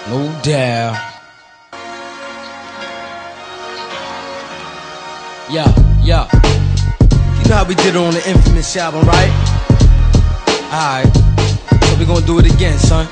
No doubt. Yeah. You know how we did it on the Infamous album, right? Alright. So we gonna do it again, son.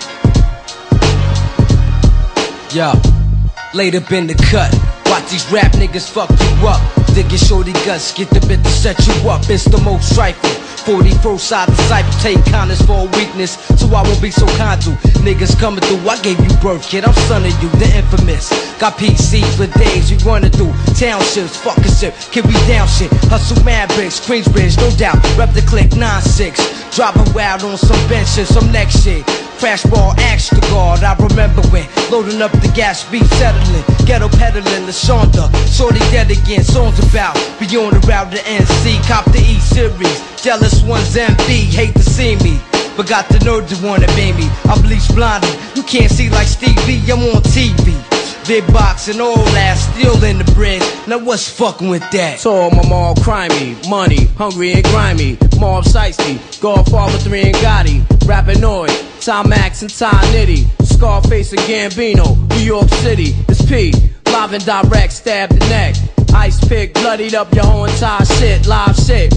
Yeah. Laid up in the cut. Watch these rap niggas fuck you up. Dig your shorty guts, get the bit to set you up. It's the most trifle. 41st side disciple, take kindness for a weakness, so I won't be so kind to niggas coming through. I gave you birth, kid, I'm son of you, the infamous. Got PC for days, we running through townships, fucking shit, kid, we down shit. Hustle mad bricks, Queensbridge, no doubt. Rep the click 9-6, dropping wild on some benches, some next shit. Crash ball, axe to guard. I remember when loading up the gas, beat settling, ghetto peddling, LaShonda, shorty dead again. Songs about be on the route to NC, cop the E series. Jealous ones MB, hate to see me, but got the nerve to wanna be me. I'm bleach blinded, you can't see like Stevie, I'm on TV. Big box and all that, still in the bread. Now what's fucking with that? So all my mob crimey, money, hungry and grimy. Mob Sightsy, Godfather 3 and Gotti, Rapinoid, Tom Max and Ty Nitty, Scarface and Gambino, New York City. It's P, live and direct, stab the neck. Ice pick, bloodied up your whole entire shit. Live shit,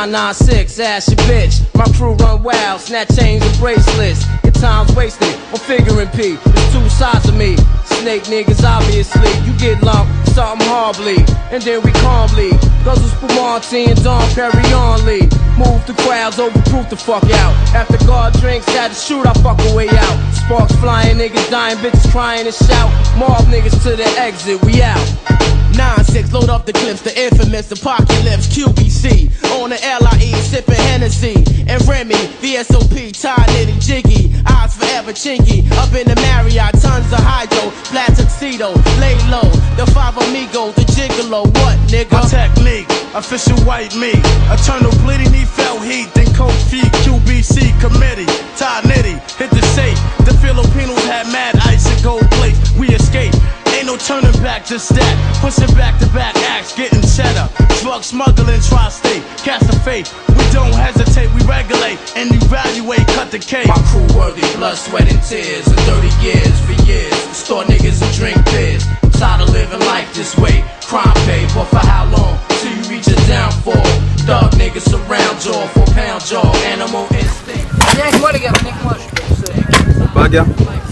1996, ass your bitch. My crew run wild, snatch chains and bracelets. Your time's wasted on figuring P. There's two sides of me. Snake niggas, obviously. You get lumped, something horribly, and then we calmly guzzle Spumante and Don Perignon lead. Move the crowds, overproof the fuck out. After God drinks, had to shoot, I fuck a way out. Sparks flying, niggas dying, bitches crying and shout. Mob niggas to the exit, we out. 9-6, load up the clips, the infamous apocalypse, QBC. On the LIE, sipping Hennessy. And Remy, VSOP, Ty Nitty, Jiggy. Eyes forever chinky. Up in the Marriott, tons of hydro. Flat tuxedo, lay low. The five amigos, the gigolo. What, nigga? My technique, official white meat. Eternal bleeding, he felt heat. Then cold feet, QBC committee. Ty Nitty, hit the safe. The Filipinos had mad ice and gold plates. We escaped. Ain't no turning back, just that. Pushing back to back acts, getting cheddar. Drug smuggling, tri-state, cast of fate. We don't hesitate, we regulate and evaluate, cut the cake. My crew worthy, blood, sweat and tears. And 30 years for years. Store niggas and drink beers. I'm tired of living life this way. Crime pay, but for how long? Till you reach a downfall. Dog niggas surround jaw, 4-pound jaw, animal instinct. Bagya.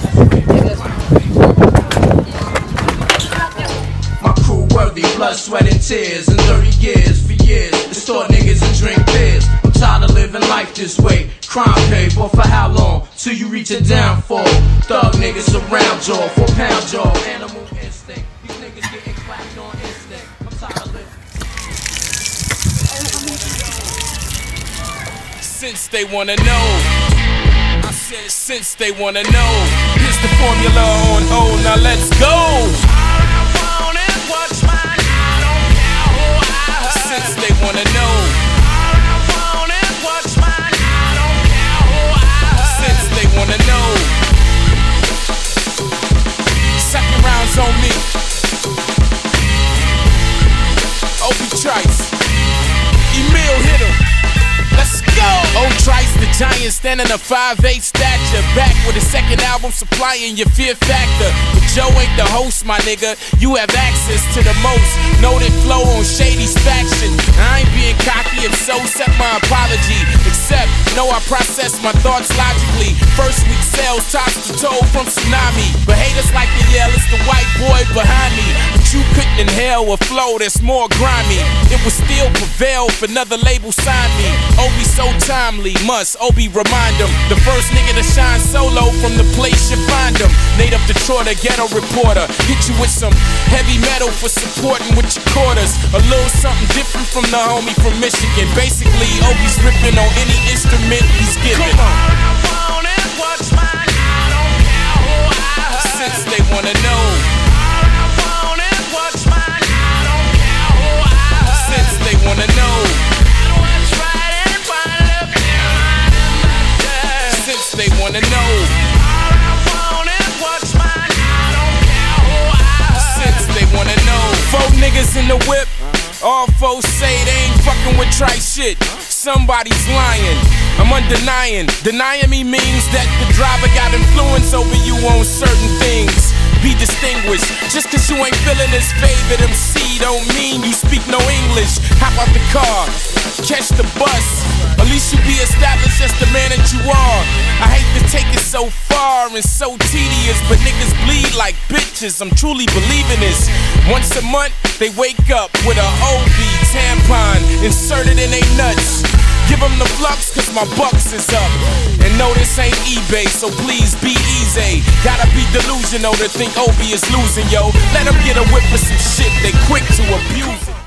Worthy, blood, sweat and tears. And 30 years for years. Store niggas and drink beers. I'm tired of living life this way. Crime pay, but for how long? Till you reach a downfall. Thug niggas around jaw, 4-pound jaw, animal instinct. These niggas getting clapped on instinct. I'm tired of living. Since they wanna know, I said since they wanna know. Here's the formula on O, now let's go. What's mine? I don't care who I hurt. Since they wanna know. All I want is what's mine. I don't care who I hurt. Since they wanna know. Second round's on me. Obi Trice. Emil hit him. Let's go! Old Trice, the giant, standing a 5'8" stature. Back with a second album supplying your fear factor. But Joe ain't the host, my nigga. You have access to the most noted flow on Shady's faction. I ain't being cocky, if so, accept my apology. Except, know I process my thoughts logically. First week sales tops the toe from Tsunami. But haters like to yell, it's the white boy behind me. But you couldn't inhale a flow that's more grimy. It would still prevail if another label signed me. Obi so timely, must Obi remind him. The first nigga to shine solo from the place you find him. Native Detroit, a ghetto reporter. Hit you with some heavy metal for supporting with your quarters. A little something different from the homie from Michigan. Basically, Obi's ripping on any instrument he's given. Come on. All I want is what's mine. I don't care who I hurt. Since they wanna know. All I want is what's mine. I don't care who I hurt. Since they wanna know. Since they wanna know. All I want is what's mine. I don't care who I hurt. Since they wanna know. 4 niggas in the whip. All 4 say they ain't fucking with Trice shit. Somebody's lying. I'm undenying. Denying me means that the driver got influence over you on certain things. Be distinguished. Just cause you ain't feeling his favorite MC don't mean you speak no English. Hop out the car, catch the bus. At least you be established as the man that you are. I hate to take it so far and so tedious, but niggas bleed like bitches. I'm truly believing this. Once a month, they wake up with a OB tampon inserted in they nuts. Give them the flux, cause my bucks is up. And no, this ain't eBay, so please be easy. Gotta be delusional to think Obi is losing, yo. Let them get a whip for some shit, they quick to abuse it.